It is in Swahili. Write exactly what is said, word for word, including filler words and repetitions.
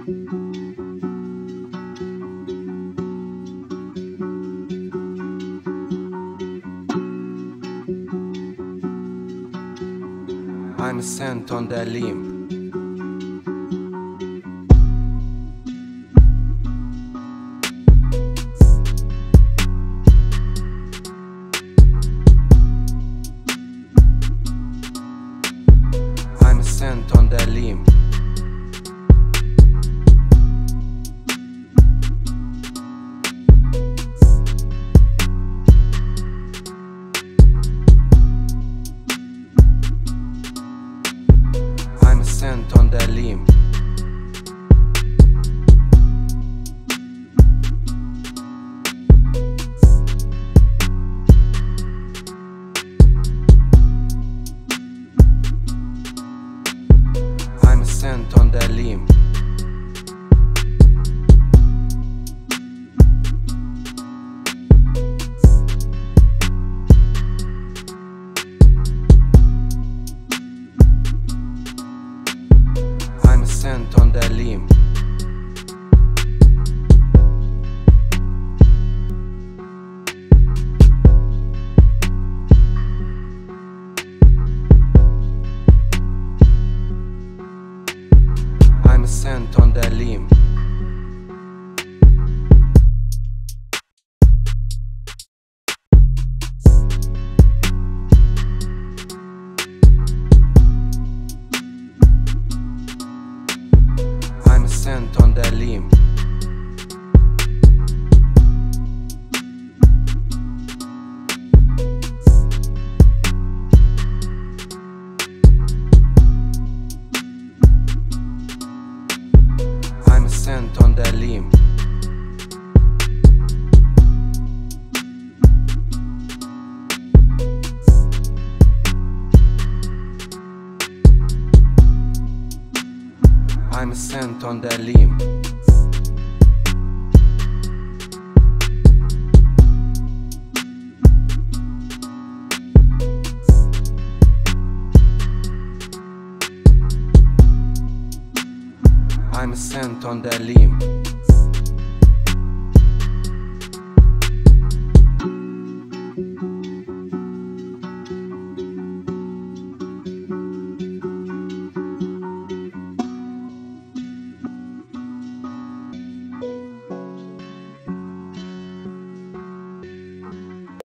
I'm a scent on the limb. I'm a scent on the limb. I'm a scent on the limb. I'm a scent on the limb. I'm a scent on the limb. I'm a scent on the limb. I'm a scent on the limb. I'm a scent on the limb. I'm a scent on the limb. I'm a scent on the limb.